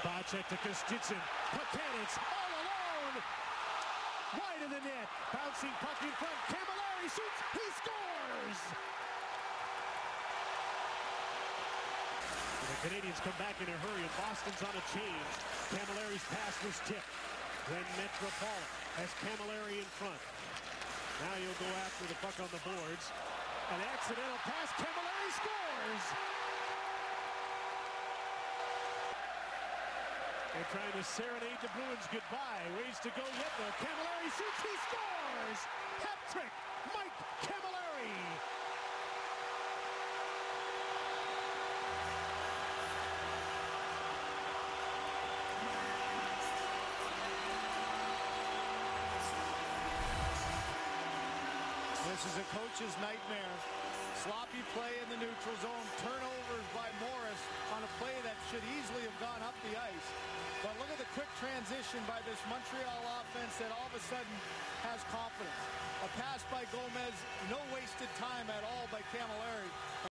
Spacek to Kostitsyn. Pakanitz all alone. Wide of the net. Bouncing puck in front. Cammalleri shoots. He scores! The Canadiens come back in a hurry, and Boston's on a change. Camalleri's pass was tipped. Then Metropole has Cammalleri in front. Now he'll go after the puck on the boards. An accidental pass. Cammalleri scores! They're trying to serenade the Bruins goodbye. Ways to go yet, though. Cammalleri shoots. He scores! Hat-trick! Mike Cammalleri! This is a coach's nightmare. Sloppy play in the neutral zone. Turnovers by Morris on a play that should easily have gone up the ice. But look at the quick transition by this Montreal offense that all of a sudden has confidence. A pass by Gomez, no wasted time at all by Cammalleri.